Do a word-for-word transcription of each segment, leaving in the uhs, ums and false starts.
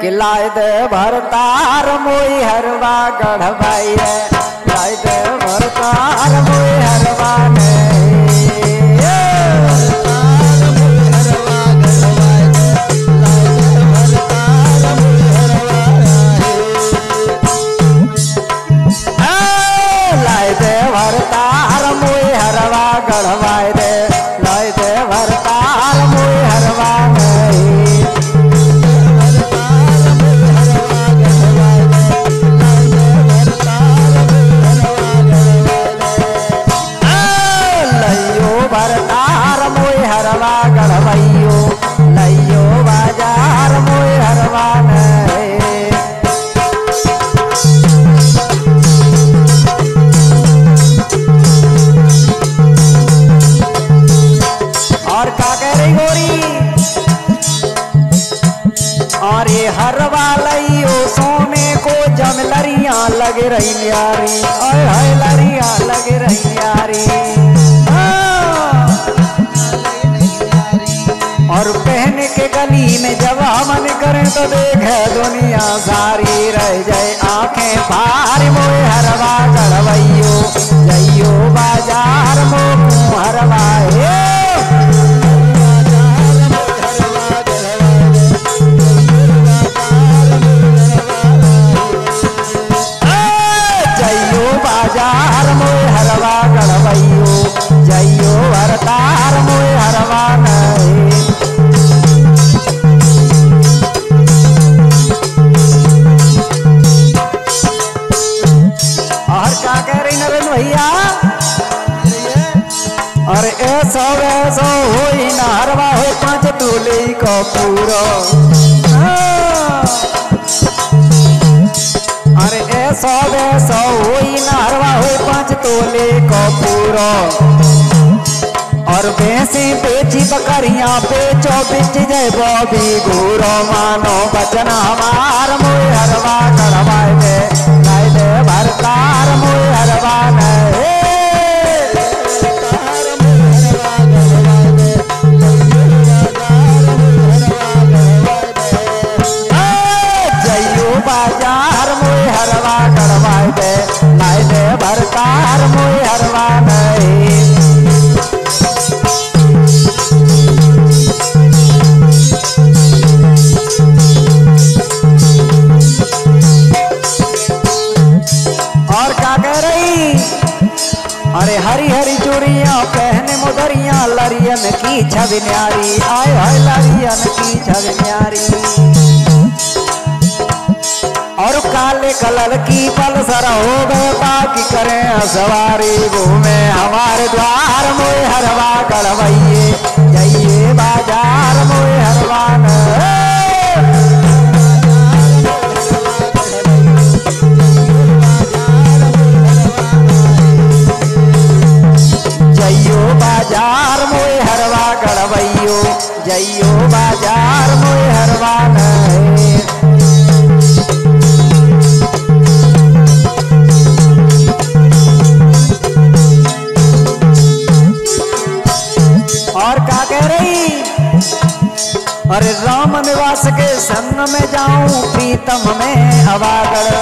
कि लाय दे भरतार मोई हरवा गढ़वाई रे, लाय दे भरतार मोई हरवा ने लाय दे भरतार मोई हरवा गढ़वाई रे, लाय दे भरतार मोई हरवा ने भरतार मोई हरवा गढ़वैयो लइयो बाजार मोई हरवा ने। और क्या कह रही गोरी, और ये हरवा लइयो सोने को जम लरिया लग रही न्यारी, ओए हाय लरिया लग रही न्यारी। और पहन के गली में जब मन करें तो देखे दुनिया सारी, रह जाए आंखें भारी मोए हरवा गढ़वैयो जइयो बाजार मो हरवा जइयो बाजार मोए हरवा गढ़वैयो जइयो भरतार मोए हरवा नहीं। भैया और ऐसा वैसा हो नारवा हो पांच तोले का पूरा, अरे ऐसा वैसा हो नारवा हो पांच तोले का पूरा। और भैंसी बेची बकरियां बेचो बिच जय बॉबी गोरो, मानो बचन हमार मोए हरवा गढ़वाए दे, लाए दे भरतार मोए हरवा ने जइयो बाजार मोए हरवा गढ़वाए दे, लाए दे भरतार मोए हरवा ने। और क्या कह रही, अरे हरी हरी चूड़ियां पहने मुदरियां लरियन की छवि न्यारी, आए हाय लरियन की छवि न्यारी। और काले कलर की पल्सर हो गए बाकी करें सवारी, घूमे हमारे द्वार मोए हरवा गढ़वैये जइए बाजार मोए हरवा ने। जइयो बाजार मोए हरवा गढ़वैयो जइयो बाजार मोए हरवा ने। और क्या कह रही, अरे राम निवास के संग में जाऊं प्रीतम में अवागढ़,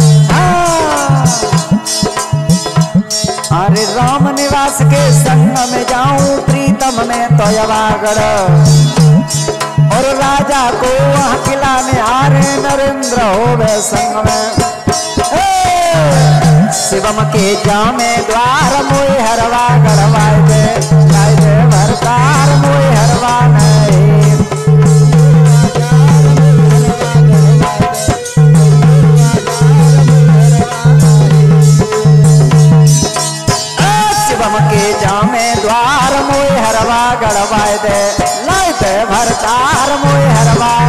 अरे राम निवास के संग में जाऊं प्रीतम में तो अवागढ़। और राजा को वहां खिलाने हारे नरेंद्र हो गए संग में, शिवम के जामे द्वार मोए हरवा गढ़वाए दे, लाए दे भरतार मोए हरवा नहीं। शिवम के जामे द्वार मोए हरवा गढ़वाए दे, लाए दे भरतार मोए हरवा